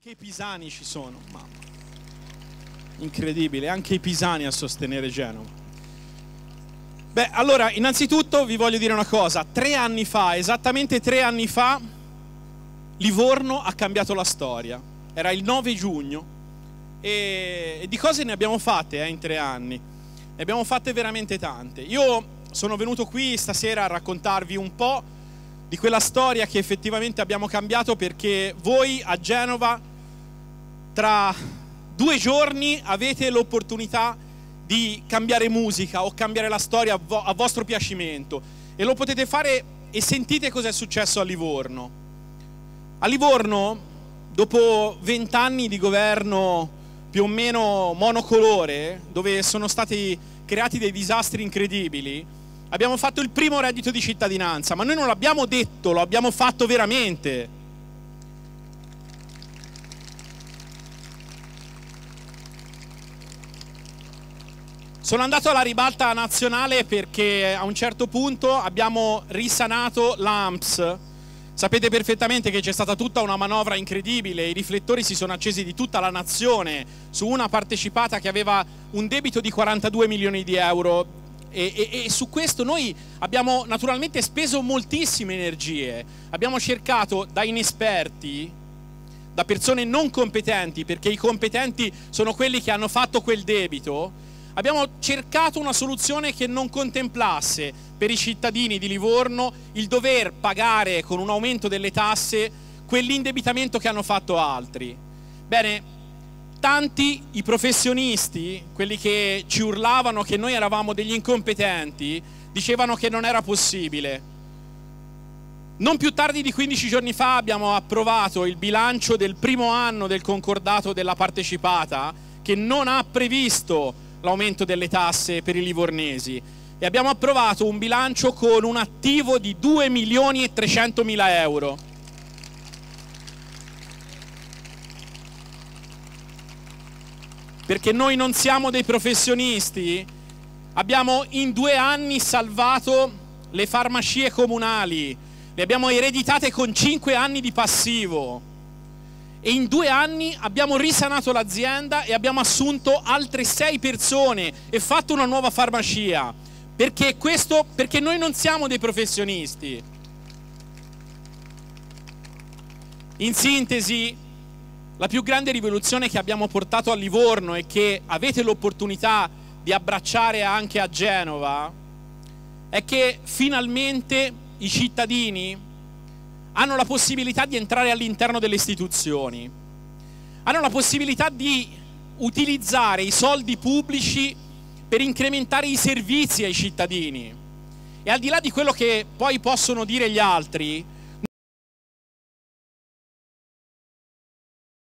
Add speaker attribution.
Speaker 1: Anche i pisani ci sono, mamma. Incredibile, anche i pisani a sostenere Genova. Beh, allora, innanzitutto vi voglio dire una cosa. 3 anni fa, esattamente 3 anni fa, Livorno ha cambiato la storia. Era il 9 giugno e di cose ne abbiamo fatte in 3 anni. Ne abbiamo fatte veramente tante. Io sono venuto qui stasera a raccontarvi un po' di quella storia che effettivamente abbiamo cambiato, perché voi a Genova tra 2 giorni avete l'opportunità di cambiare musica o cambiare la storia a vostro piacimento, e lo potete fare. E sentite cosa è successo a Livorno. A Livorno, dopo 20 anni di governo più o meno monocolore, dove sono stati creati dei disastri incredibili, abbiamo fatto il primo reddito di cittadinanza, ma noi non l'abbiamo detto, lo abbiamo fatto veramente. Sono andato alla ribalta nazionale perché a un certo punto abbiamo risanato l'ANPS. Sapete perfettamente che c'è stata tutta una manovra incredibile, i riflettori si sono accesi di tutta la nazione su una partecipata che aveva un debito di 42 milioni di euro. E su questo noi abbiamo naturalmente speso moltissime energie. Abbiamo cercato da inesperti, da persone non competenti, perché i competenti sono quelli che hanno fatto quel debito, abbiamo cercato una soluzione che non contemplasse per i cittadini di Livorno il dover pagare con un aumento delle tasse quell'indebitamento che hanno fatto altri. Bene, tanti i professionisti, quelli che ci urlavano che noi eravamo degli incompetenti, dicevano che non era possibile. Non più tardi di 15 giorni fa abbiamo approvato il bilancio del primo anno del concordato della partecipata, che non ha previsto l'aumento delle tasse per i livornesi, e abbiamo approvato un bilancio con un attivo di 2.300.000 euro. Perché noi non siamo dei professionisti, abbiamo in 2 anni salvato le farmacie comunali, le abbiamo ereditate con 5 anni di passivo, e in 2 anni abbiamo risanato l'azienda e abbiamo assunto altre 6 persone e fatto una nuova farmacia. Perché questo? Perché noi non siamo dei professionisti. In sintesi, la più grande rivoluzione che abbiamo portato a Livorno e che avete l'opportunità di abbracciare anche a Genova è che finalmente i cittadini hanno la possibilità di entrare all'interno delle istituzioni, hanno la possibilità di utilizzare i soldi pubblici per incrementare i servizi ai cittadini. E al di là di quello che poi possono dire gli altri,